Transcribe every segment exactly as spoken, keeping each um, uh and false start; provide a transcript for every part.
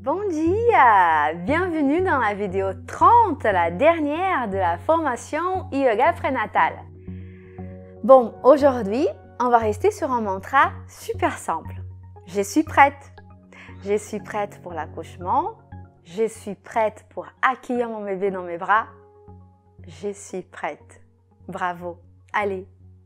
Bon dia! Bienvenue dans la vidéo trente, la dernière de la formation Yoga Prénatal. Bon, aujourd'hui, on va rester sur un mantra super simple. Je suis prête. Je suis prête pour l'accouchement. Je suis prête pour accueillir mon bébé dans mes bras. Je suis prête. Bravo. Allez.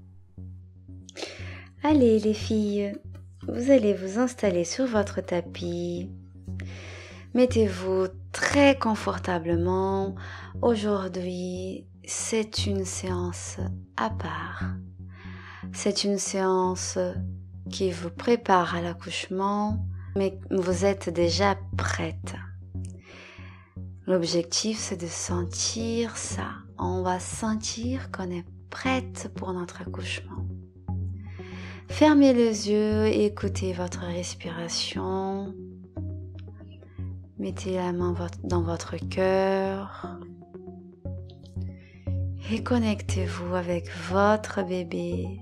Allez les filles, vous allez vous installer sur votre tapis. Mettez-vous très confortablement. Aujourd'hui, c'est une séance à part. C'est une séance qui vous prépare à l'accouchement, mais vous êtes déjà prête. L'objectif, c'est de sentir ça. On va sentir qu'on est prête pour notre accouchement. Fermez les yeux et écoutez votre respiration. Mettez la main dans votre cœur et connectez-vous avec votre bébé.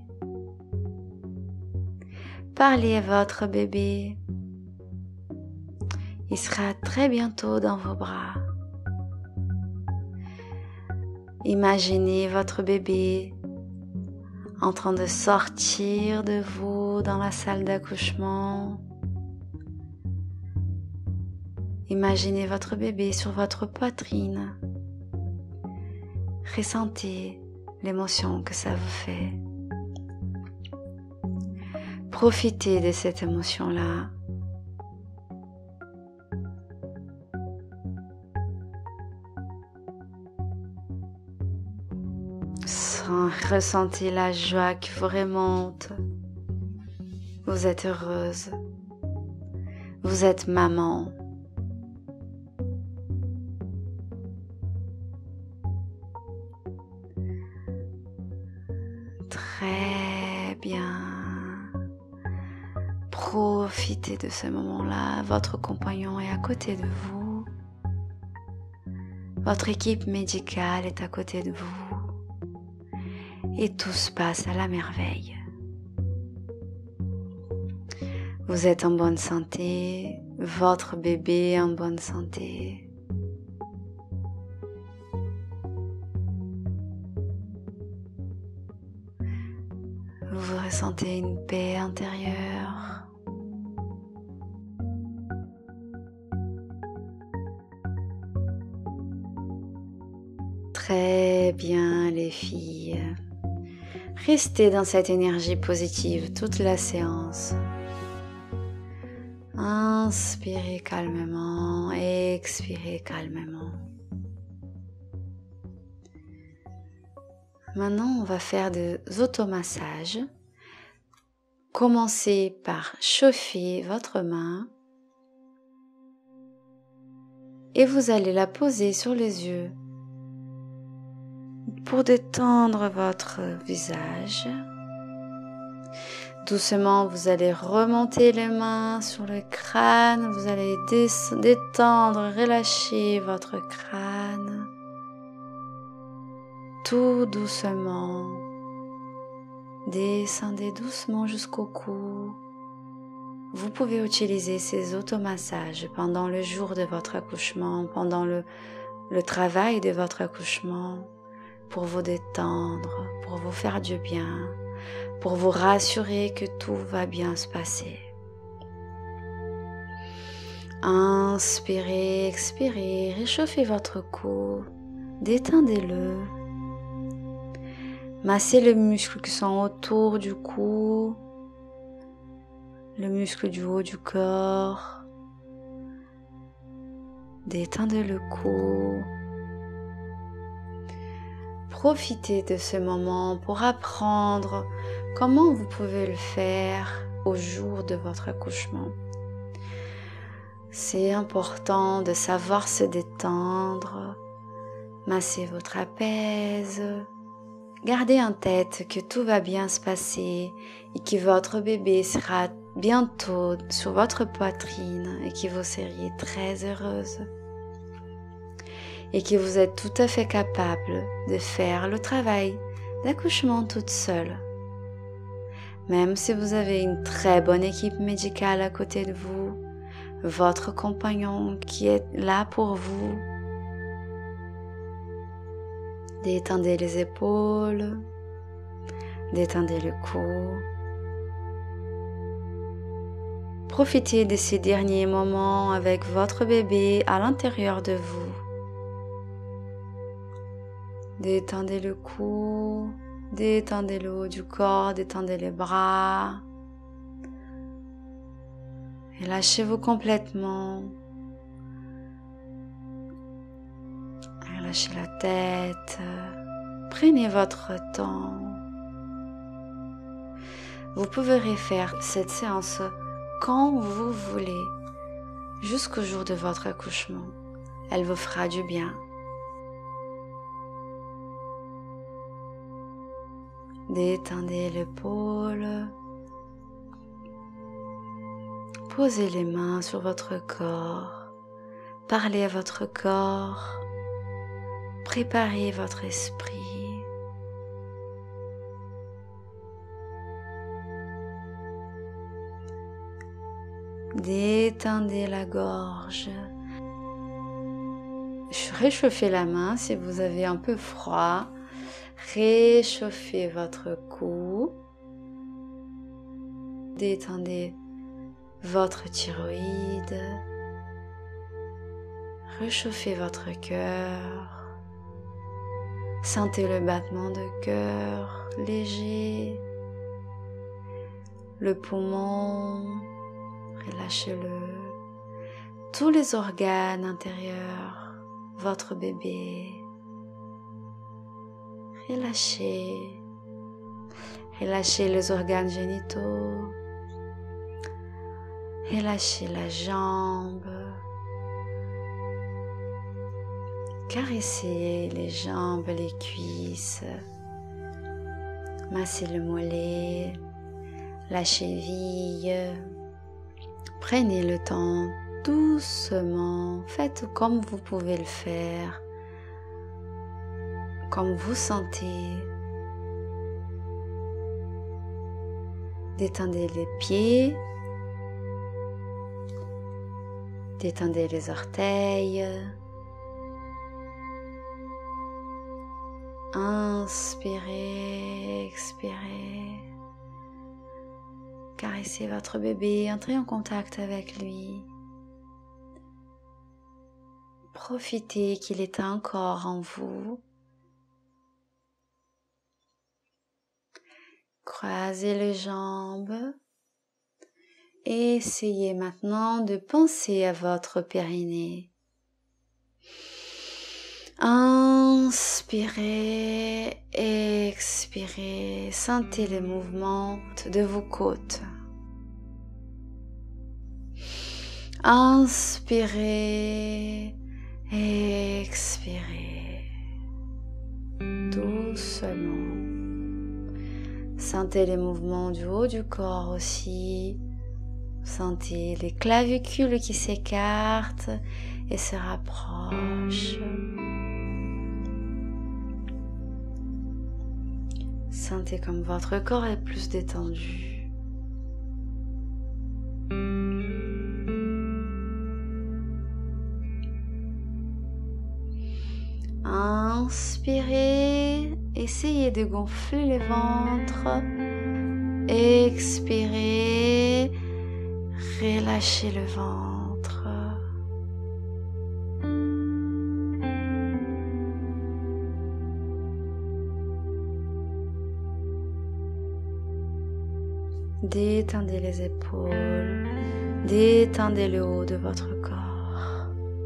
Parlez à votre bébé. Il sera très bientôt dans vos bras. Imaginez votre bébé en train de sortir de vous dans la salle d'accouchement. Imaginez votre bébé sur votre poitrine. Ressentez l'émotion que ça vous fait. Profitez de cette émotion-là. Ressentez la joie qui vous remonte. Vous êtes heureuse. Vous êtes maman. Très bien. Profitez de ce moment-là. Votre compagnon est à côté de vous. Votre équipe médicale est à côté de vous. Et tout se passe à la merveille. Vous êtes en bonne santé, votre bébé est en bonne santé. Vous ressentez une paix intérieure. Très bien les filles. Restez dans cette énergie positive toute la séance. Inspirez calmement, expirez calmement. Maintenant, on va faire des automassages. Commencez par chauffer votre main et vous allez la poser sur les yeux pour détendre votre visage. Doucement, vous allez remonter les mains sur le crâne. Vous allez détendre, relâcher votre crâne. Tout doucement. Descendez doucement jusqu'au cou. Vous pouvez utiliser ces automassages pendant le jour de votre accouchement, pendant le, le travail de votre accouchement, pour vous détendre, pour vous faire du bien, pour vous rassurer que tout va bien se passer. Inspirez, expirez, réchauffez votre cou, détendez-le. Massez les muscles qui sont autour du cou, le muscle du haut du corps. Détendez le cou. Profitez de ce moment pour apprendre comment vous pouvez le faire au jour de votre accouchement. C'est important de savoir se détendre, masser votre trapèze. Gardez en tête que tout va bien se passer et que votre bébé sera bientôt sur votre poitrine et que vous seriez très heureuse. Et que vous êtes tout à fait capable de faire le travail d'accouchement toute seule. Même si vous avez une très bonne équipe médicale à côté de vous, votre compagnon qui est là pour vous. Détendez les épaules, détendez le cou. Profitez de ces derniers moments avec votre bébé à l'intérieur de vous. Détendez le cou, détendez le haut du corps, détendez les bras. Et lâchez-vous complètement. Relâchez la tête. Prenez votre temps. Vous pouvez refaire cette séance quand vous voulez, jusqu'au jour de votre accouchement. Elle vous fera du bien. Détendez l'épaule. Posez les mains sur votre corps. Parlez à votre corps. Préparez votre esprit. Détendez la gorge. Réchauffez la main si vous avez un peu froid. Réchauffez votre cou. Détendez votre thyroïde. Réchauffez votre cœur. Sentez le battement de cœur léger. Le poumon, relâchez-le. Tous les organes intérieurs, votre bébé. Relâchez. Relâchez les organes génitaux. Relâchez la jambe. Caressez les jambes, les cuisses. Massez le mollet, la cheville. Prenez le temps doucement. Faites comme vous pouvez le faire. Comme vous sentez. Détendez les pieds. Détendez les orteils. Inspirez, expirez. Caressez votre bébé, entrez en contact avec lui. Profitez qu'il est encore en vous. Croisez les jambes. Essayez maintenant de penser à votre périnée. Inspirez, expirez, sentez les mouvements de vos côtes. Inspirez, expirez, doucement. Sentez les mouvements du haut du corps aussi. Sentez les clavicules qui s'écartent et se rapprochent. Sentez comme votre corps est plus détendu. Inspirez, essayez de gonfler le ventre. Expirez, relâchez le ventre. Détendez les épaules, détendez le haut de votre corps.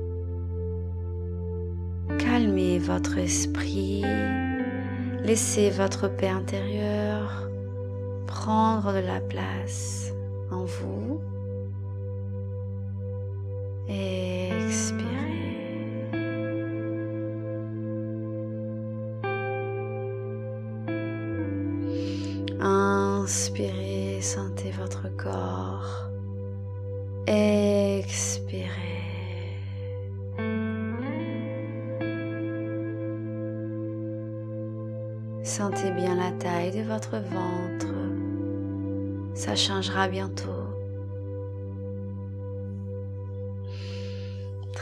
Calmez votre esprit, laissez votre paix intérieure prendre de la place en vous. Expirez. Inspirez, sentez votre corps. Expirez. Sentez bien la taille de votre ventre. Ça changera bientôt.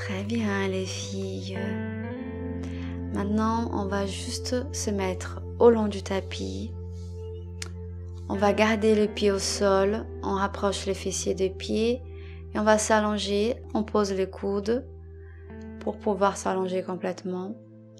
Très bien les filles. Maintenant, on va juste se mettre au long du tapis. On va garder le pied au sol, on rapproche les fessiers des pieds et on va s'allonger. On pose les coudes pour pouvoir s'allonger complètement.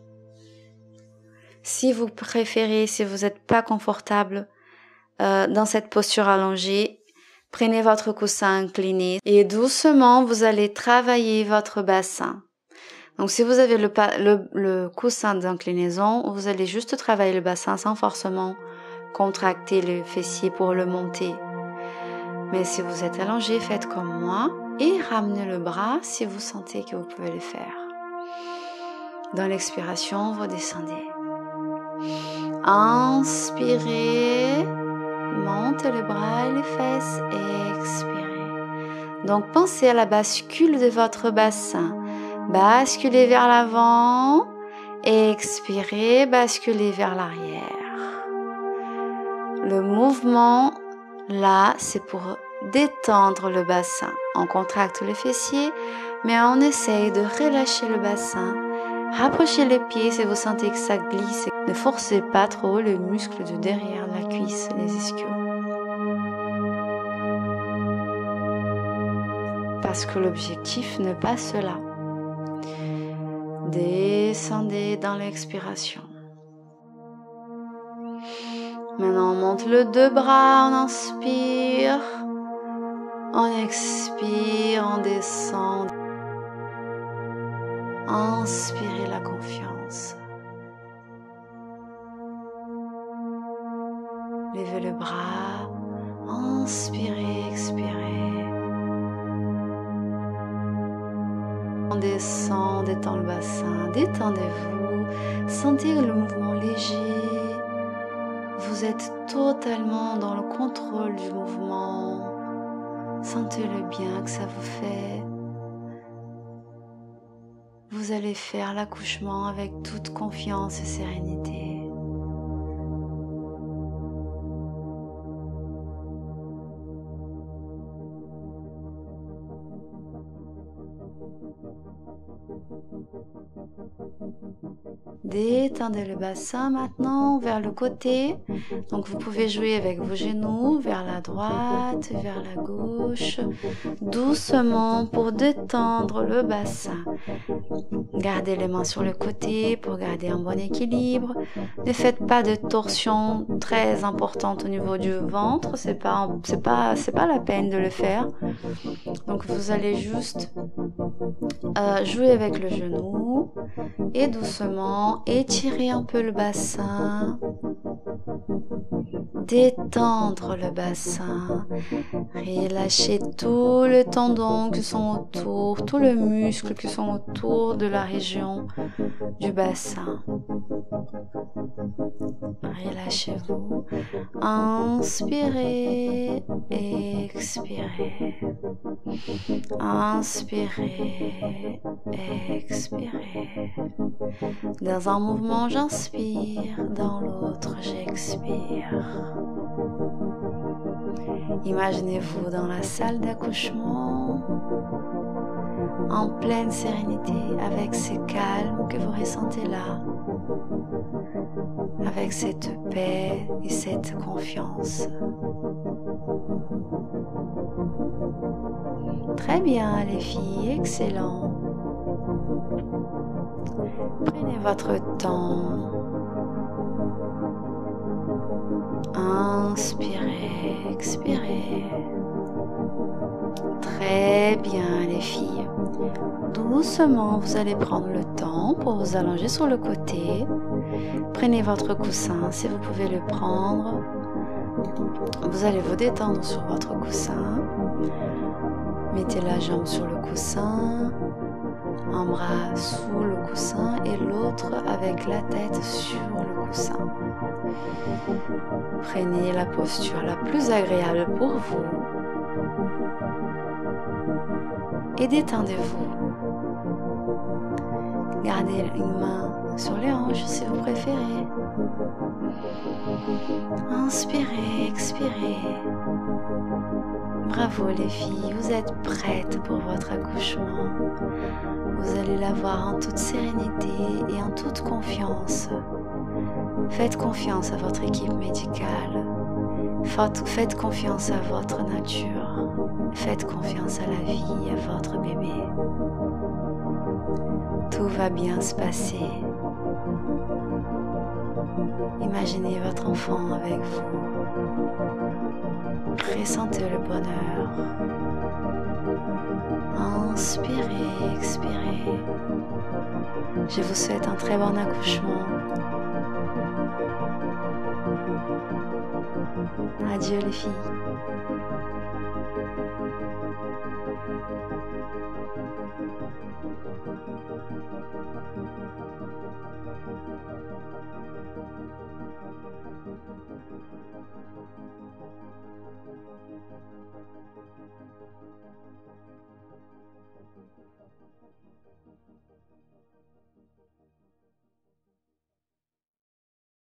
Si vous préférez, si vous n'êtes pas confortable euh, dans cette posture allongée, prenez votre coussin incliné et doucement, vous allez travailler votre bassin. Donc, si vous avez le, le, le coussin d'inclinaison, vous allez juste travailler le bassin sans forcément contracter le fessier pour le monter. Mais si vous êtes allongé, faites comme moi et ramenez le bras si vous sentez que vous pouvez le faire. Dans l'expiration, vous descendez. Inspirez, montez le bras et les fesses et expirez. Donc, pensez à la bascule de votre bassin. Basculez vers l'avant, expirez, basculez vers l'arrière. Le mouvement, là, c'est pour détendre le bassin. On contracte le fessier, mais on essaye de relâcher le bassin. Rapprochez les pieds si vous sentez que ça glisse. Ne forcez pas trop le muscle de derrière la cuisse, les ischios. Parce que l'objectif n'est pas cela. Descendez dans l'expiration. Maintenant, on monte le deux bras, on inspire. On expire, on descend. Inspirez la confiance. Levez le bras. Inspirez, expirez. On descend, détend le bassin, détendez-vous, sentez le mouvement léger, vous êtes totalement dans le contrôle du mouvement, sentez le bien que ça vous fait. Vous allez faire l'accouchement avec toute confiance et sérénité. Détendez le bassin maintenant vers le côté. Donc vous pouvez jouer avec vos genoux vers la droite, vers la gauche, doucement pour détendre le bassin. Gardez les mains sur le côté pour garder un bon équilibre. Ne faites pas de torsion très importante au niveau du ventre, c'est pas c'est pas c'est pas la peine de le faire. Donc vous allez juste euh, jouer avec le genou et doucement étirer un peu le bassin, détendre le bassin, relâcher tout le tendon qui sont autour, tout le muscle qui sont autour de la région du bassin. Relâchez-vous, inspirez, expirez, inspirez, expirez. Dans un mouvement, j'inspire, dans l'autre, j'expire. Imaginez-vous dans la salle d'accouchement, en pleine sérénité, avec ce calme que vous ressentez là, avec cette paix et cette confiance. Très bien les filles, excellent. Prenez votre temps. Inspirez, expirez. Très bien les filles. Doucement, vous allez prendre le temps pour vous allonger sur le côté. Prenez votre coussin si vous pouvez le prendre. Vous allez vous détendre sur votre coussin. Mettez la jambe sur le coussin, un bras sous le coussin et l'autre avec la tête sur le coussin. Prenez la posture la plus agréable pour vous et détendez-vous. Gardez une main sur les hanches si vous préférez. Inspirez, expirez. Bravo les filles, vous êtes prêtes pour votre accouchement. allez la voir en toute sérénité et en toute confiance. Faites confiance à votre équipe médicale. Faites confiance à votre nature. Faites confiance à la vie, à votre bébé. Tout va bien se passer. Imaginez votre enfant avec vous. Ressentez le bonheur. Inspirez, expirez. Je vous souhaite un très bon accouchement. Adieu les filles.